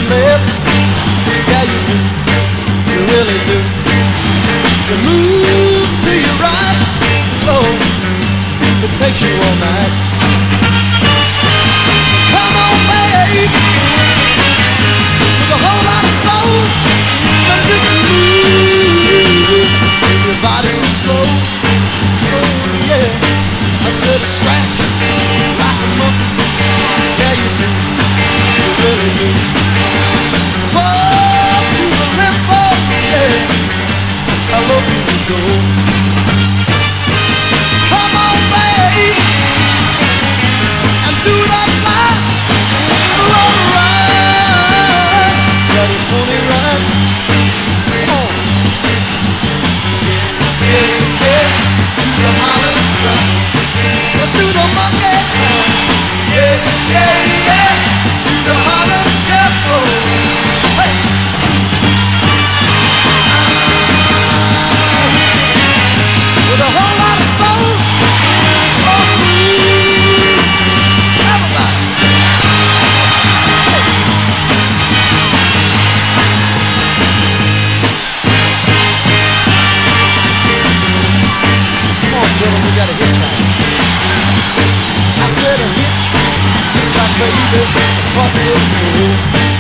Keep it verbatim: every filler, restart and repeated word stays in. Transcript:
your left, yeah you do, you really do. You move to your right, oh, it takes you all night. Come on, babe, with a whole lot of soul, but just move, your body was slow, oh yeah. I said scratch like a monkey, yeah you do, you really do. Fall to the tempo, yeah, I love you to go. Come on, babe, and do that fly, run right, let it pony run. Come on, yeah, yeah, the Harlem Shine. Do the monkey, yeah, yeah, yeah, do the Harlem Shuffle, hey. With a whole lot of soul, oh, everybody, hey. Come on, children, we got a hitchhike. I said a hitch, hitchhike baby, across the road.